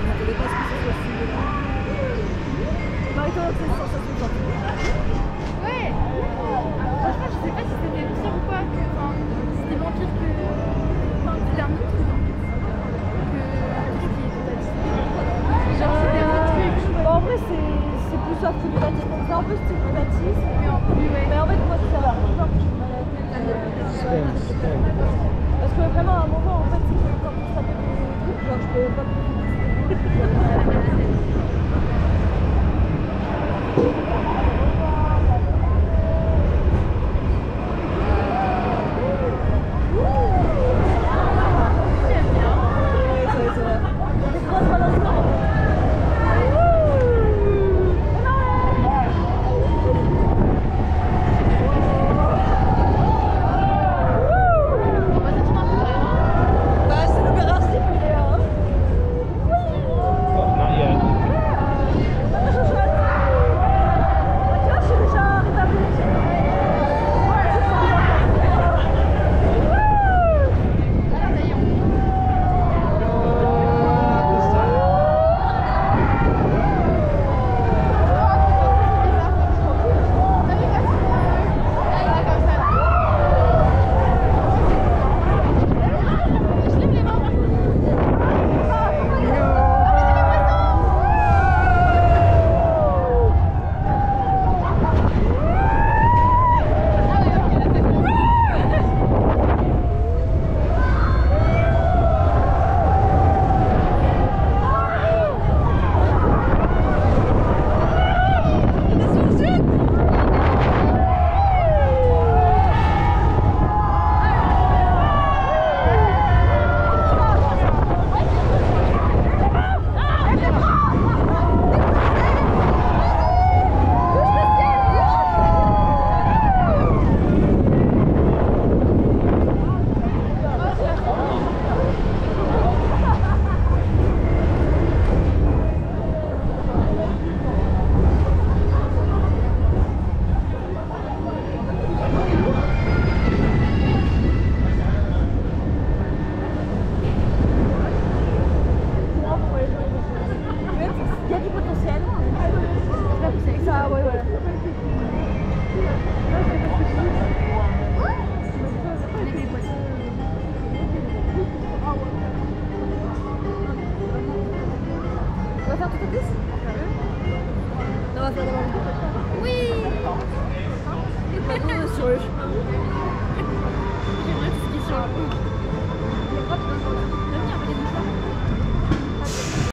m'attendais pas à ce que ce soit si... Marie-toi, c'est une sensation forte. Ouais. Franchement, je sais pas si c'était pire ou pas, que... Enfin, c'était moins pire que... Enfin, c'était un autre truc, en fait. Que... qui est totaliste. Genre, c'était un autre truc. Bon, en vrai, c'est plus soft que du baptiste. Donc, c'est un peu style du baptiste. Mais en plus, ouais. Mais en fait, moi, ça va. Parce que vraiment, à un moment, en fait, c'est que quand on s'appelle des trucs, genre, je peux pas plus.